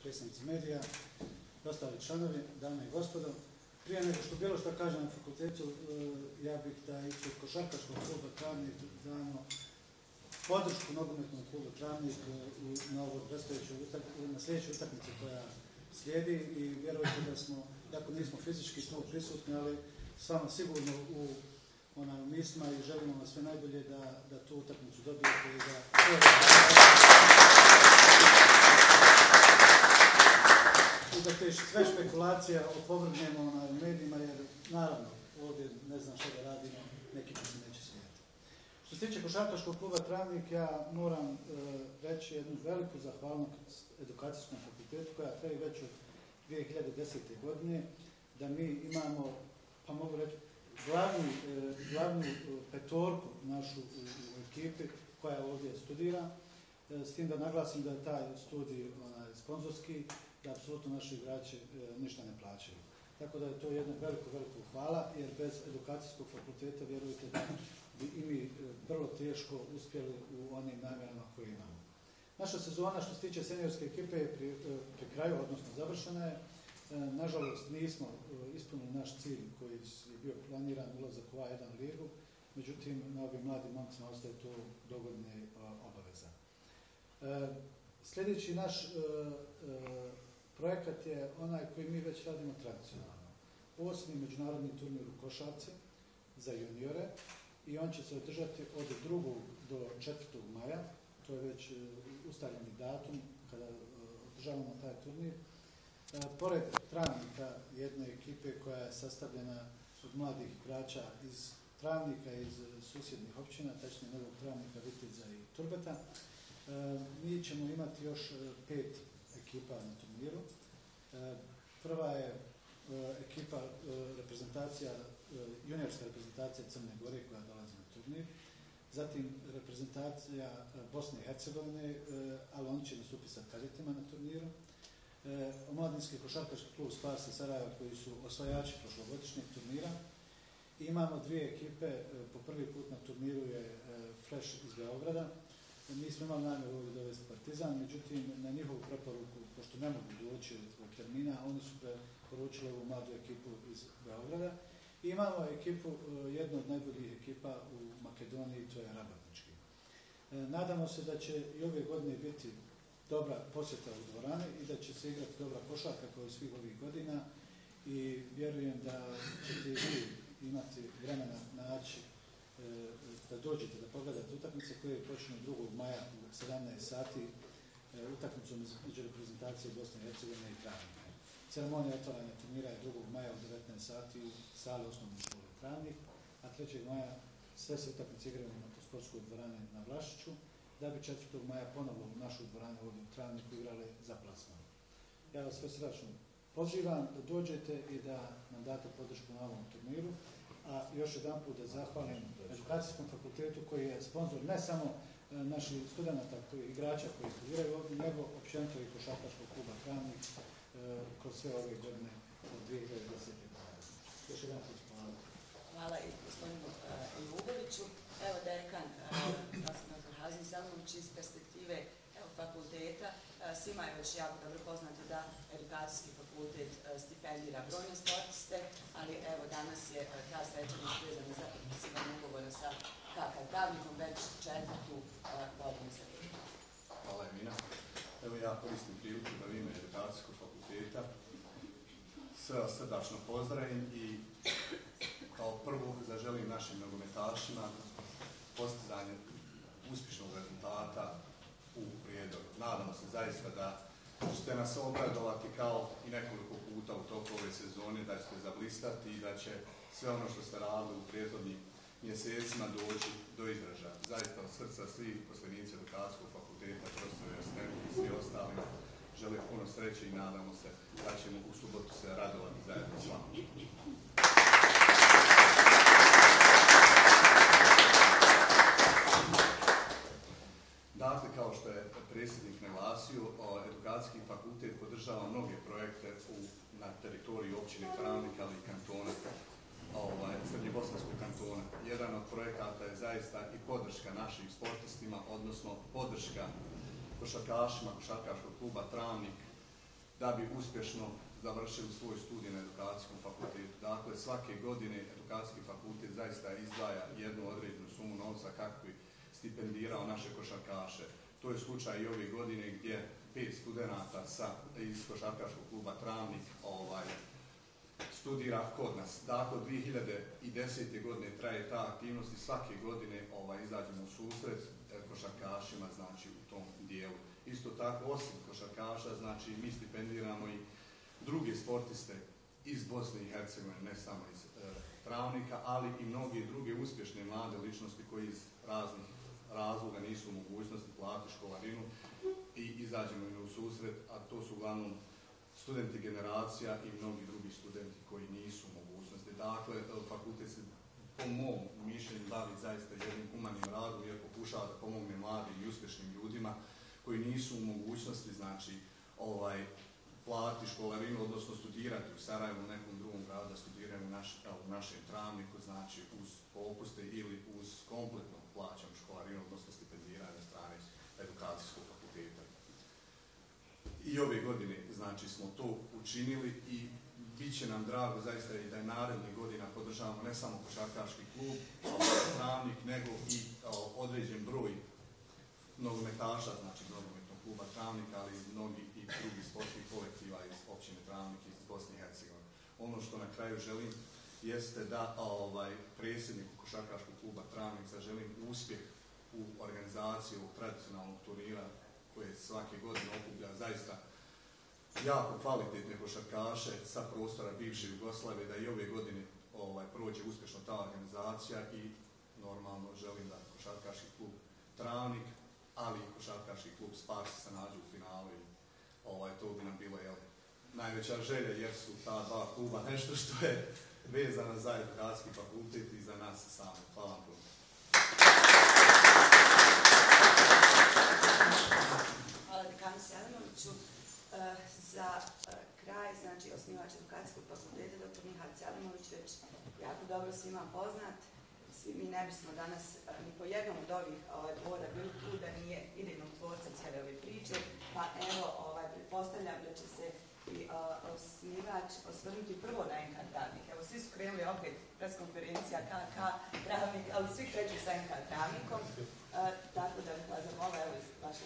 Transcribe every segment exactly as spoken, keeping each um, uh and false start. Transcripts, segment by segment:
predstavnici medija, ostali članovi, dame i gospodo. Prije nego što bilo što kažem na fakultetu, ja bih da i kod košarkaškog kluba Travnik damo podršku nogometnom klubu Travnik na, na sljedeću utakmicu koja slijedi i vjerujte da smo, jako nismo fizički tu prisutni, ali samo sigurno u ona, mislima i želimo vam sve najbolje da, da tu utakmicu dobijete i da i da te sve špekulacija opovrgnemo na medijima, jer naravno ovdje ne znam što da radimo, nekima se neće smijeti. Što se tiče košarkaškog kluba Travnik, ja moram e, reći jednu veliku zahvalnost edukacijskom fakultetu koja traje već od dvije hiljade desete. godine, da mi imamo, pa mogu reći, glavnu, e, glavnu petorku našu u, u ekipi koja ovdje studira, e, s tim da naglasim da je taj studij onaj, sponzorski, da apsolutno naši igrači e, ništa ne plaćaju. Tako da je to jedna veliko, veliko hvala, jer bez edukacijskog fakulteta vjerujte da bi i mi e, vrlo teško uspjeli u onim namjerama koje imamo. Naša sezona što se tiče seniorske ekipe je pri, e, pri kraju, odnosno završena je. E, nažalost nismo e, ispunili naš cilj koji je bio planiran ulazak u A jedan ligu, međutim na ovim mladim momcima ostaje to dogodne e, obaveza. E, sljedeći naš e, e, projekat je onaj koji mi već radimo tradicionalno. Osmi međunarodni turnir u košarci za juniore i on će se održati od drugog do četvrtog maja. To je već uh, ustaljeni datum kada uh, održavamo taj turnir. Uh, pored Travnika, jedne ekipe koja je sastavljena od mladih igrača iz Travnika, iz uh, susjednih općina, tačnije Novog Travnika, Viteza i Turbeta, uh, mi ćemo imati još uh, pet ekipa na turniru. Uh, prva je uh, ekipa uh, reprezentacija, uh, juniorska reprezentacija Crne Gore koja dolazi na turnir. Zatim reprezentacija Bosne i Hercegovine, ali oni će nastupiti sa kadetima na turniru. Omladinski košarkaški klub Spasa Sarajeva koji su osvajači prošlogodišnjeg turnira. I imamo dvije ekipe, po prvi put na turniru je Fresh iz Beograda. Mi smo imali namjeru ovdje dovesti Partizan, međutim na njihovu preporuku, pošto ne mogu doći zbog termina, oni su preporučili ovu mladu ekipu iz Beograda. I imamo ekipu, jednu od najboljih ekipa u Makedoniji, to je Rabatnički. Nadamo se da će i ove godine biti dobra posjeta u dvorani i da će se igrati dobra košarka kao i svih ovih godina i vjerujem da ćete i vi imati vremena naći da dođete da pogledate utakmice koje počnu drugog maja u sedamnaest sati utakmicom među reprezentacije Bosne i Hercegovine i Travnika. Ceremonija otvaranja turnira je drugog maja u devetnaest sati u sali osnovne škole Travnik, a trećeg maja sve se utakmice igraju na motosportskoj dvorani na Vlašiću, da bi četvrtog maja ponovo u našu dvoranu ovdje u Travniku igrali za plasman. Ja vas sve srdačno pozivam da dođete i da nam date podršku na ovom turniru, a još jedan put da zahvalim Edukacijskom fakultetu koji je sponsor ne samo naših studenta, koji, igrača koji studiraju ovdje, nego općenito i košarkaškog kluba Travnik e, kroz sve ove godine od dvije hiljade desete. godine. Još jedan put hvala. Hvala i gospodinu Ljuboviću. Evo dekan Vasilij Hazim Selimović iz perspektive evo, fakulteta. Svima je već jako dobro poznato da edukacijski fakultet stipendira brojne sportiste, ali evo danas je ta svečanost vezana za potpisivanje ugovora sa K K Travnikom već četvrtu godinu za redom. Hvala Emina. Evo ja koristim priliku da u ime Edukacijskog fakulteta sve vas srdačno pozdravim i kao prvo zaželim našim nogometašima postizanje uspješnog rezultata u Prijedoru. Nadamo se zaista da ćete nas obradovati kao i nekoliko puta u toku ove sezone, da ćete zablistati i da će sve ono što ste radili u prethodnim mjesecima doći do izražaja. Zaista od srca svih posljednici Edukacijskog fakulteta, profesori Jasnevu i svi ostali žele puno sreće i nadamo se da ćemo u subotu se radovati zajedno s vama. Dakle, kao što je predsjednik naglasio, Edukacijski fakultet podržava mnoge projekte u, na teritoriji općine Travnik, ali i kantona, ovaj, Srednjebosanskog kantona. Jedan od projekata je zaista i podrška našim sportistima, odnosno podrška košarkašima košarkaškog kluba Travnik da bi uspješno završili svoj studij na edukacijskom fakultetu. Dakle, svake godine edukacijski fakultet zaista izdvaja jednu određenu sumu novca kako bi stipendirao naše košarkaše. To je slučaj i ove godine gdje pet studenata sa, iz košarkaškog kluba Travnik ovaj, studira kod nas. Dakle, dvije hiljade desete. godine traje ta aktivnost i svake godine ovaj, izađemo u susret košarkašima, znači u tom dijelu. Isto tako, osim košarkaša, znači mi stipendiramo i druge sportiste iz Bosne i Hercegovine, ne samo iz e, Travnika, ali i mnoge druge uspješne mlade ličnosti koji iz raznih razloga nisu u mogućnosti platiti školarinu i izađemo im u susret, a to su uglavnom studenti generacija i mnogi drugi studenti koji nisu u mogućnosti. Dakle, fakultet se po mom mišljenju bavi zaista jednim humanim radom jer pokušava da pomogne mladim i uspješnim ljudima koji nisu u mogućnosti, znači, ovaj, platiti školarinu, odnosno studirati u Sarajevu u nekom drugom gradu, da studiraju u, naš, u našem Travniku, znači uz popuste ili uz kompletno plaćanu školarinu, odnosno stipendiranje strane edukacijskog fakulteta. I ove godine, znači, smo to učinili i bit će nam drago zaista i da je narednih godina podržavamo ne samo košarkaški klub, Travnik, nego i o, određen broj nogometaša, znači nogometnog kluba Travnika, ali i mnogi i drugi sportskih kolektiva iz općine Travnik iz Bosne i Hercegovine. Ono što na kraju želim jeste da ovaj, predsjedniku košarkaškog kluba Travnik zaželim uspjeh u organizaciji ovog tradicionalnog turnira koje svake godine okuplja zaista jako kvalitetne košarkaše sa prostora bivše Jugoslavije, da i ove godine ovaj, prođe uspješno ta organizacija i normalno želim da košarkaški klub Travnik, ali i košarkaški klub Sparsi se nađu u finalu i ovaj, to bi nam bilo jel, najveća želja jer su ta dva kluba nešto što je vezano za edukacijski fakultet i za nas same. Hvala vam puno. Hvala dekanu Selimoviću. Za kraj, znači osnivač edukacijskog fakulteta, doktor Nihad Selimović, već jako dobro svima poznat. Svi mi ne bismo danas ni po jednom od ovih dvora bili tu da nije idejnog tvorca cijele ove priče, pa evo, ovaj, pretpostavljam da će se i osnivač osvrnuti prvo na N K Travnik. Evo, svi su krenuli opet preskonferencija K K Travnik, ali svi kreću sa N K Travnikom, tako da bih vas zamola, evo, iz vašeg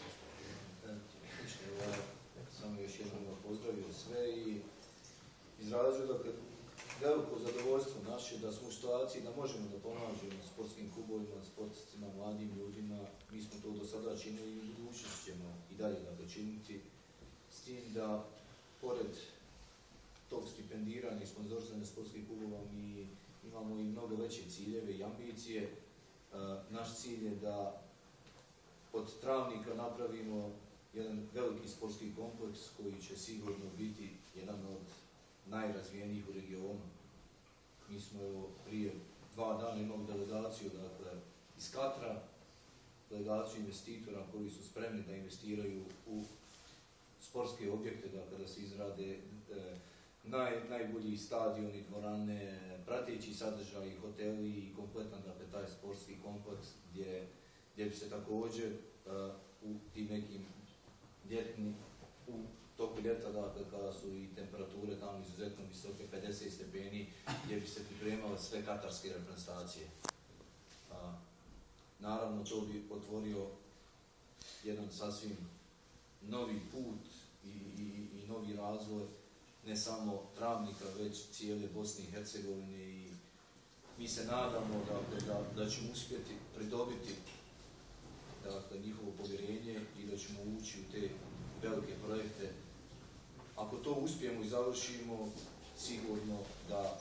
istoga. Samo još jednom pozdravio sve i izražujem dakle, veliko zadovoljstvo naše da smo u situaciji da možemo da pomažemo sportskim klubovima, sportistima, mladim ljudima. Mi smo to do sada činili i u budućnosti ćemo i dalje dakle, činiti. S tim da, pored tog stipendiranja i sponzorisanja sportskih klubova, mi imamo i mnogo veće ciljeve i ambicije. Naš cilj je da od Travnika napravimo jedan veliki sportski kompleks koji će sigurno biti jedan od najrazvijenijih u regionu. Mi smo evo, prije dva dana imali delegaciju dakle, iz Katra, delegaciju investitora koji su spremni da investiraju u sportske objekte, dakle, da se izrade e, naj, najbolji stadioni, dvorane, prateći sadržaj, hoteli i kompletan dakle, taj sportski kompleks gdje, gdje bi se također e, u tim nekim ljetni, u toku ljeta, dakle, kada su i temperature tamo izuzetno visoke, pedeset stepeni, gdje bi se pripremale sve katarske reprezentacije. A, naravno, to bi otvorio jedan sasvim novi put i, i, i novi razvoj, ne samo Travnika, već cijele Bosne i Hercegovine i mi se nadamo dakle, da, da ćemo uspjeti pridobiti dakle, njihovo povjerenje i da ćemo ući u te velike projekte. Ako to uspijemo i završimo, sigurno da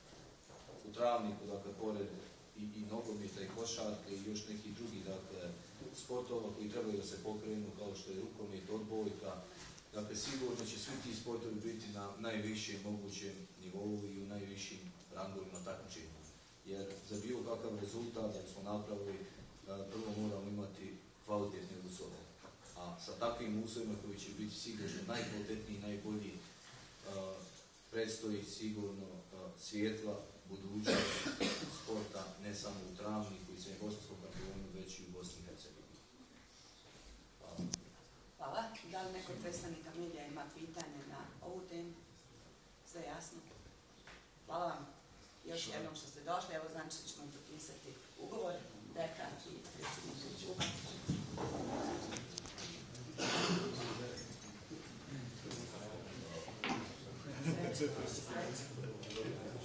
u Travniku, dakle, pored i, i nogometa i košarke i još neki drugi dakle, sportova koji trebaju da se pokrenu, kao što je rukomet, odbojka, dakle, sigurno će svi ti sportovi biti na najvišem mogućem nivou i u najvišim rangovima takmičenja. Jer za bilo kakav rezultat da smo napravili, prvo moramo imati kvalitetne uslove. A sa takvim uslovima koji će biti sigurno najkvalitetniji i najbolji, predstoji sigurno svijetla budućnost sporta ne samo u Travniku i Srednjobosanskom kantonu, već i u Bosni i Hercegovini. Hvala. Da li neko od predstavnika medija ima pitanje na ovu temu? Sve jasno? Hvala vam još jednom što ste došli. Evo znači ćemo potpisati ugovor. Dekan i predsjednik Čuba. Sreće. Sreće.